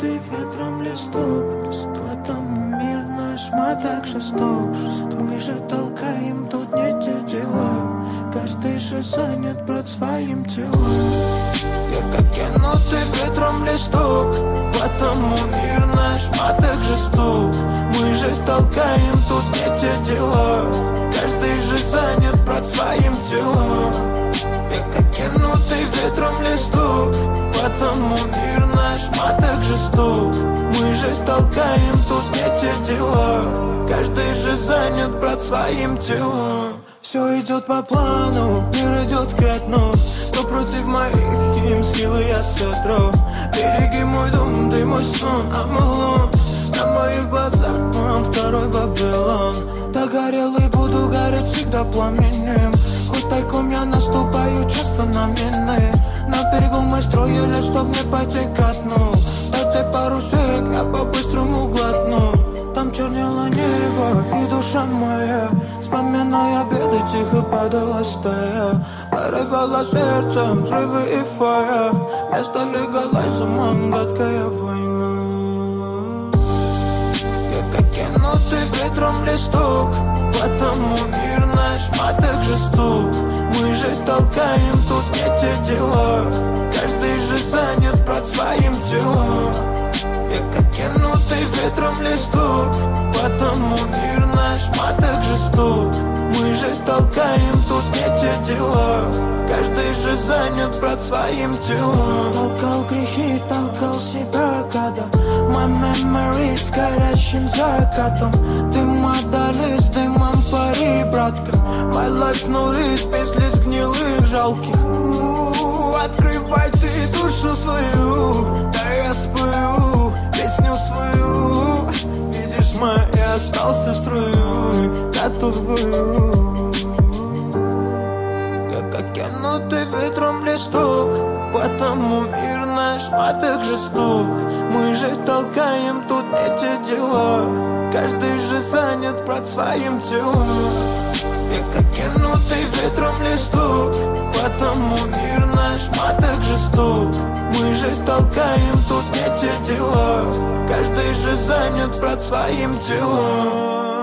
Кинутый ветром листок, листва тому мир наш, мы так жесток. Мы же толкаем тут не те дела, каждый же занят, брат, своим телом. Я как кинутый ветром листок, потому мир наш, мы так жесток. Мы же толкаем тут не те дела, каждый же занят, брат, своим телом. Я как кинутый ветром листок, потому мир наш, мы так жесток. Мы же толкаем тут не те дела, каждый же занят, брат, своим телом. Все идет по плану, мир идет ко дну. Кто против моих, им скиллы я сотру. Береги мой дом, ты мой сон, Амалон. На моих глазах он второй Вавилон. Догорелый буду гореть всегда пламенем. Хоть тайком я наступаю часто на мины. На берегу мы строили, чтоб не пойти ко дну. Дайте пару сек, я по-быстрому глотну. Там чернело небо и душа моя, вспоминая беды, тихо падала стая. Порывала сердцем взрывы и фая. Место легалайзом, гадкая война. Я как кинутый ветром листок, потому мир наш, мы так жесток. Мы же толкаем тут не те дела, каждый же занят, брат, своим телом. Я как кинутый ветром листок, потому мир наш, мы так жесток. Мы же толкаем тут не те дела, каждый же занят, брат, своим телом. Толкал грехи, толкал себя, когда my memory с горящим закатом. Дым отдали с дымом пари, братка. My life no risk, без лиц гнилых, жалких. Открывай ты душу свою, да я спою песню свою. Видишь, я остался струей, готов к бою. Я как кинутый ветром листок, потому мир наш, мы так жесток. Мы же толкаем тут не те дела, каждый же занят, брат, своим телом. Я как кинутый ветром листок, потому мир наш, мы так жесток. Мы же толкаем тут не те дела, каждый же занят, брат, своим телом.